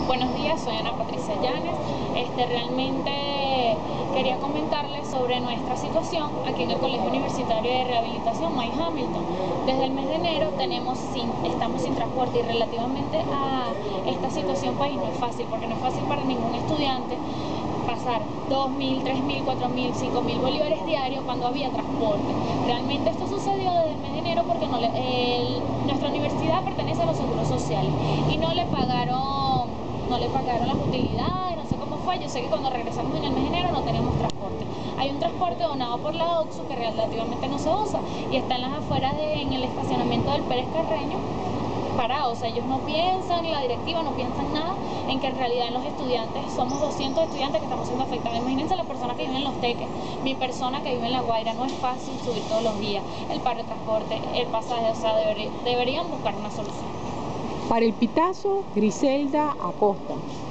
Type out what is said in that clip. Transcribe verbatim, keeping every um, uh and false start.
Buenos días, soy Ana Patricia Llanes. Este, realmente quería comentarles sobre nuestra situación aquí en el Colegio Universitario de Rehabilitación Mike Hamilton. Desde el mes de enero tenemos sin, estamos sin transporte y relativamente a esta situación país no es fácil, porque no es fácil para ningún estudiante pasar dos mil, tres mil, cuatro mil, cinco mil bolívares diarios cuando había transporte. Realmente esto sucedió desde el mes de enero porque no le, el, nuestra universidad pertenece a los seguros sociales y no le pagaron no le pagaron las utilidades, no sé cómo fue. Yo sé que cuando regresamos en el mes de enero no teníamos transporte. Hay un transporte donado por la O X U que relativamente no se usa y está en las afueras de, en el estacionamiento del Pérez Carreño parado. O sea, ellos no piensan, la directiva no piensan nada en que en realidad en los estudiantes, somos doscientos estudiantes que estamos siendo afectados. Imagínense las personas que viven en Los Teques, mi persona que vive en La Guaira, no es fácil subir todos los días, el paro de transporte, el pasaje, o sea, debería, deberían buscar una solución. Para el Pitazo, Griselda Acosta.